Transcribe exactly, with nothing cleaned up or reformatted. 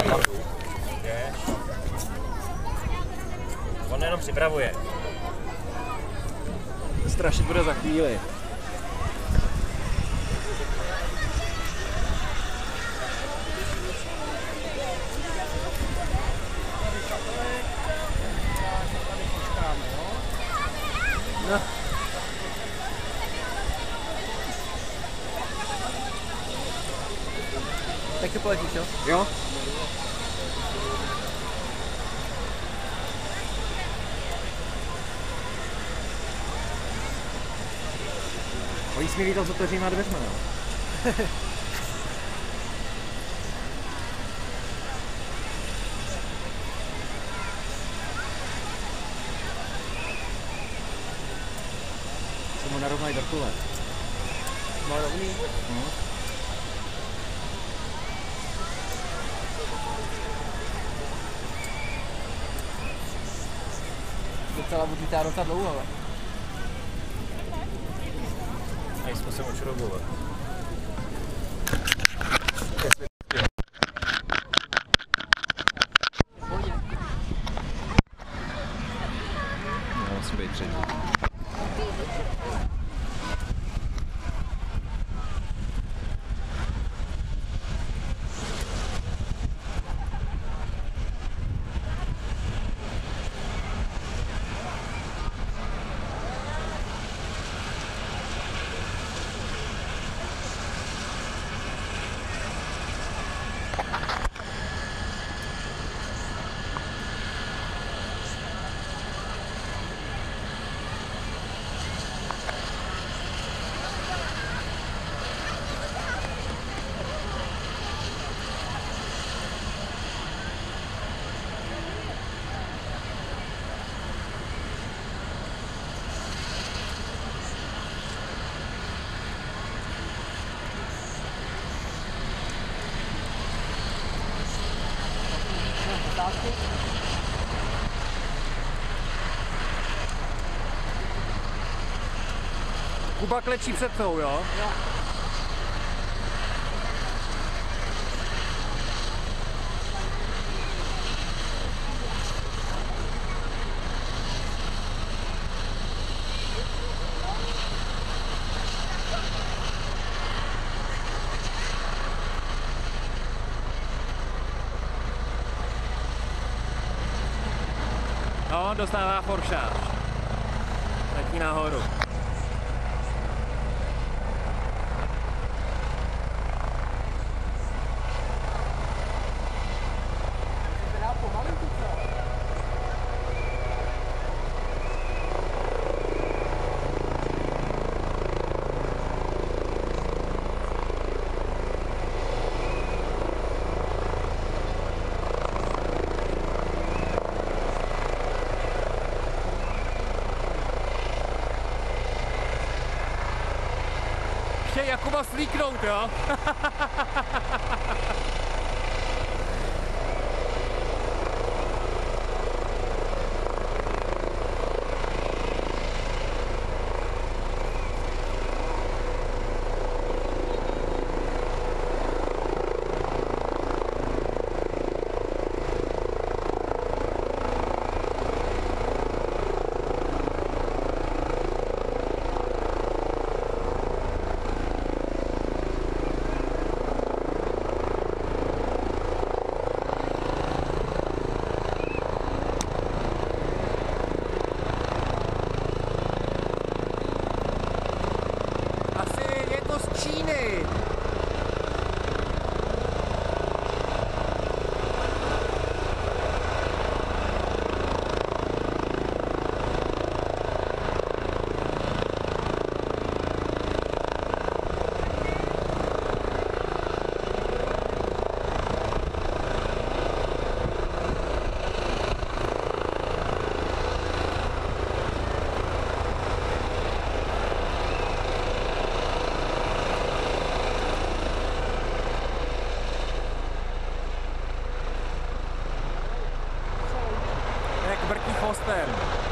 On jenom připravuje. Strašit bude za chvíli. No. Tak to poletíš, jo? Jo. Oni jsme lítal s otevřenýma dveřma, no. Se mu narovnají vrtule. Má rovný? No. Docela odlítá roka dlouho, ale. Nejsme se očrobovat. No, musí být třetí. Kuba klečí před tou, jo? Jo. No, dostává foršář. Letí nahoru. Chtěj Jakuba slíknout, jo? Jak vrtí chvostem.